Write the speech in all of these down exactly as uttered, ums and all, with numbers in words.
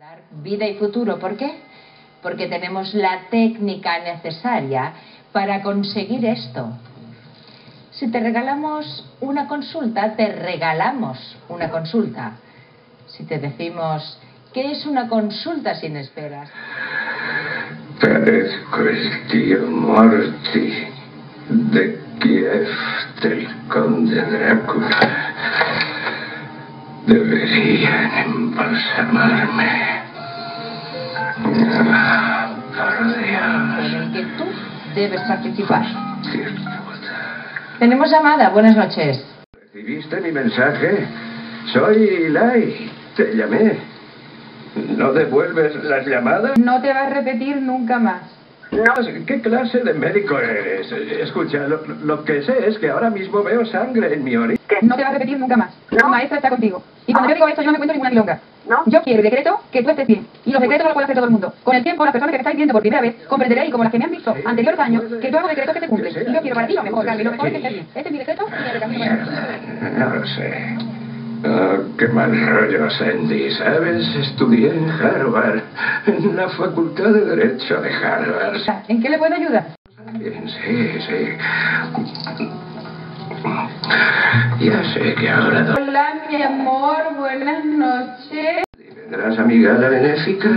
Vida y futuro, ¿por qué? Porque tenemos la técnica necesaria para conseguir esto. Si te regalamos una consulta, te regalamos una consulta. Si te decimos, ¿qué es una consulta sin esperas? Parezco el tío Morty de Kiev del conde Drácula. Deberían embalsamarme. Ah, por Dios. En el que tú debes participar. Cierto. Tenemos llamada, buenas noches. ¿Recibiste mi mensaje? Soy Eli. Te llamé. ¿No devuelves las llamadas? No te vas a repetir nunca más. No. ¿Qué clase de médico eres? Escucha, lo, lo que sé es que ahora mismo veo sangre en mi orina. No te vas a repetir nunca más. ¿No? Tu maestra está contigo. Y cuando yo digo esto, yo no me cuento ninguna milonga. ¿No? Yo quiero y decreto que tú estés bien. Y los decretos no los puede hacer todo el mundo. Con el tiempo, las personas que me estáis viendo por primera vez comprenderéis, como las que me han visto anteriores años, que yo hago decretos que se cumplen. Y yo quiero para ti lo mejor, Carmen, lo mejor es que estés bien. Este es mi decreto y el camino para ti. No lo sé. Oh, qué mal rollo, Sandy. ¿Sabes? Estudié en Harvard, en la Facultad de Derecho de Harvard. ¿En qué le puedo ayudar? Bien, sí, sí. Ya sé que ahora... Hola, mi amor, buenas noches. ¿Vendrás a mi gala benéfica?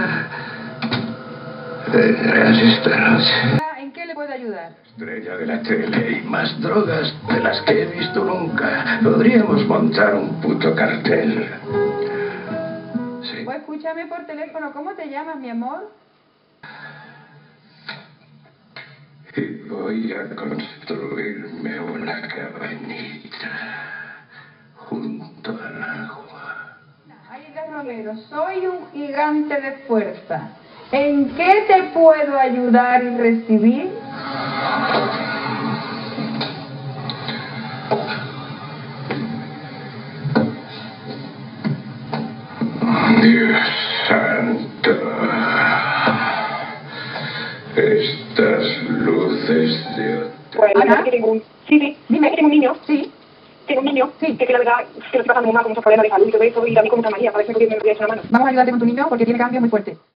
Vendrás esta noche. ¿En qué le puedo ayudar? Estrella de la tele y más drogas de las que he visto nunca. Podríamos montar un puto cartel. Sí. Pues escúchame por teléfono. ¿Cómo te llamas, mi amor? Y voy a construirme una cabañita junto al agua. Aida Romero, soy un gigante de fuerza. ¿En qué te puedo ayudar y recibir? Dios santo. Estas luces de... Pues ¿Ana? es que tengo un... Sí, sí. Dime. Es que tengo un niño. Sí. Tengo un niño. Sí. Que, que la verdad que lo estoy pasando muy mal con muchos problemas de salud y todo eso. Y a mí con mucha manía. Parece que me podría echar una mano. Vamos a ayudarte con tu niño porque tiene cambios muy fuertes.